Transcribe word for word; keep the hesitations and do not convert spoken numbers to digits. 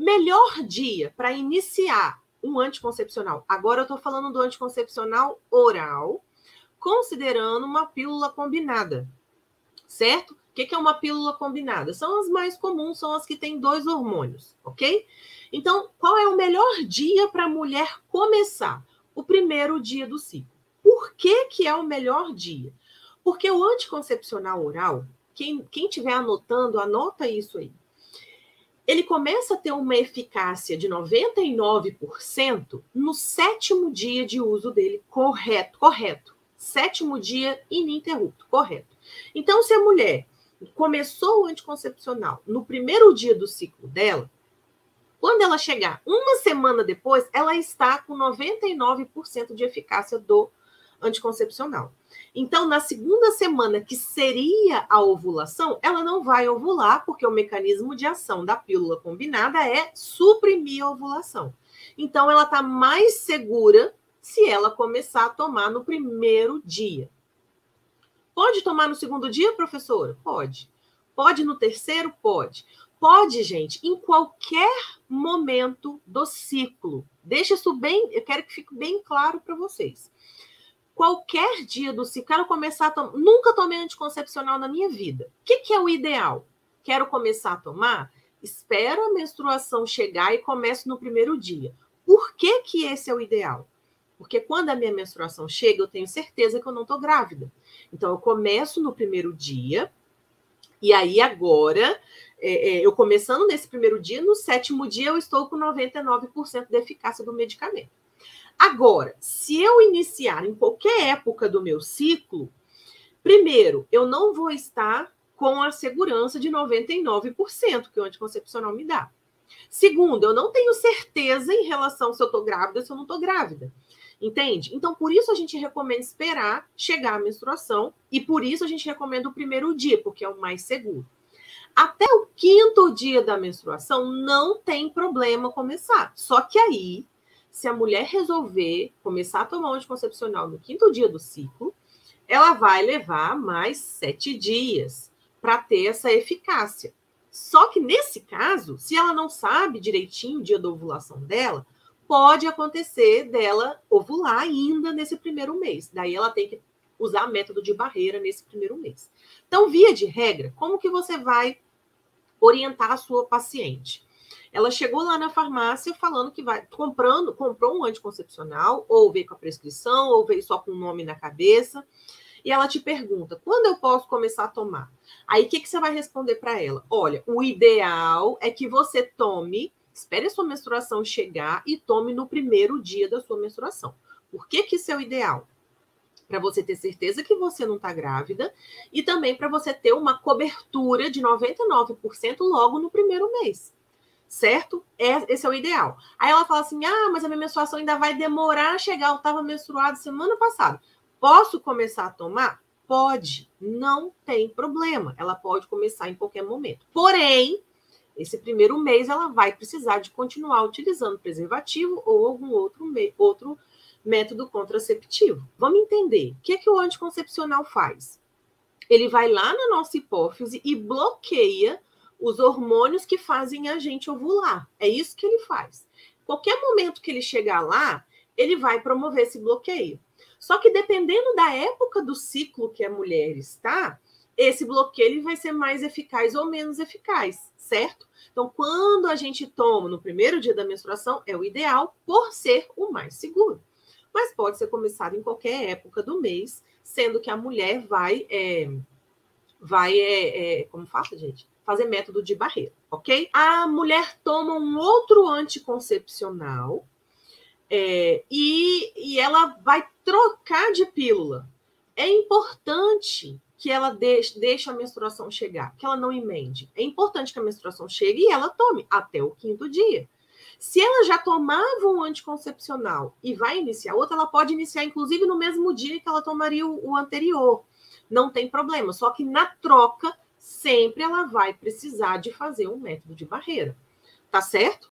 Melhor dia para iniciar um anticoncepcional. Agora eu estou falando do anticoncepcional oral, considerando uma pílula combinada, certo? O que é uma pílula combinada? São as mais comuns, são as que têm dois hormônios, ok? Então, qual é o melhor dia para a mulher começar? O primeiro dia do ciclo. Por que que é o melhor dia? Porque o anticoncepcional oral, quem estiver anotando, anota isso aí. Ele começa a ter uma eficácia de noventa e nove por cento no sétimo dia de uso dele, correto, correto. Sétimo dia ininterrupto, correto. Então, se a mulher começou o anticoncepcional no primeiro dia do ciclo dela, quando ela chegar uma semana depois, ela está com noventa e nove por cento de eficácia do anticoncepcional. Então, na segunda semana, que seria a ovulação, ela não vai ovular, porque o mecanismo de ação da pílula combinada é suprimir a ovulação. Então, ela está mais segura se ela começar a tomar no primeiro dia. Pode tomar no segundo dia, professora? Pode. Pode no terceiro? Pode. Pode, gente, em qualquer momento do ciclo. Deixa isso bem, eu quero que fique bem claro para vocês. Qualquer dia do ciclo, quero começar a tomar. Nunca tomei anticoncepcional na minha vida. O que, que é o ideal? Quero começar a tomar? Espero a menstruação chegar e começo no primeiro dia. Por que, que esse é o ideal? Porque quando a minha menstruação chega, eu tenho certeza que eu não estou grávida. Então, eu começo no primeiro dia, e aí agora, é, é, eu começando nesse primeiro dia, no sétimo dia eu estou com noventa e nove por cento de eficácia do medicamento. Agora, se eu iniciar em qualquer época do meu ciclo, primeiro, eu não vou estar com a segurança de noventa e nove por cento que o anticoncepcional me dá. Segundo, eu não tenho certeza em relação se eu estou grávida ou se eu não estou grávida. Entende? Então, por isso a gente recomenda esperar chegar a menstruação e por isso a gente recomenda o primeiro dia, porque é o mais seguro. Até o quinto dia da menstruação não tem problema começar. Só que aí, se a mulher resolver começar a tomar um anticoncepcional no quinto dia do ciclo, ela vai levar mais sete dias para ter essa eficácia. Só que nesse caso, se ela não sabe direitinho o dia da ovulação dela, pode acontecer dela ovular ainda nesse primeiro mês. Daí ela tem que usar método de barreira nesse primeiro mês. Então, via de regra, como que você vai orientar a sua paciente? Ela chegou lá na farmácia falando que vai comprando, comprou um anticoncepcional, ou veio com a prescrição, ou veio só com o nome na cabeça, e ela te pergunta, quando eu posso começar a tomar? Aí, o que, que você vai responder para ela? Olha, o ideal é que você tome, espere a sua menstruação chegar e tome no primeiro dia da sua menstruação. Por que que isso é o ideal? Para você ter certeza que você não está grávida e também para você ter uma cobertura de noventa e nove por cento logo no primeiro mês. Certo? Esse é o ideal. Aí ela fala assim, ah, mas a minha menstruação ainda vai demorar a chegar, eu estava menstruada semana passada. Posso começar a tomar? Pode, não tem problema. Ela pode começar em qualquer momento. Porém, esse primeiro mês ela vai precisar de continuar utilizando preservativo ou algum outro, outro método contraceptivo. Vamos entender. O que é que o anticoncepcional faz? Ele vai lá na nossa hipófise e bloqueia os hormônios que fazem a gente ovular. É isso que ele faz. Qualquer momento que ele chegar lá, ele vai promover esse bloqueio. Só que dependendo da época do ciclo que a mulher está, esse bloqueio vai ser mais eficaz ou menos eficaz, certo? Então, quando a gente toma no primeiro dia da menstruação, é o ideal por ser o mais seguro. Mas pode ser começado em qualquer época do mês, sendo que a mulher vai, é, vai é, é, como fala, gente? Fazer método de barreira, ok? A mulher toma um outro anticoncepcional é, e, e ela vai trocar de pílula. É importante que ela deixe, deixe a menstruação chegar, que ela não emende. É importante que a menstruação chegue e ela tome até o quinto dia. Se ela já tomava um anticoncepcional e vai iniciar outro, ela pode iniciar, inclusive, no mesmo dia que ela tomaria o, o anterior. Não tem problema. Só que na troca, sempre ela vai precisar de fazer um método de barreira. Tá certo?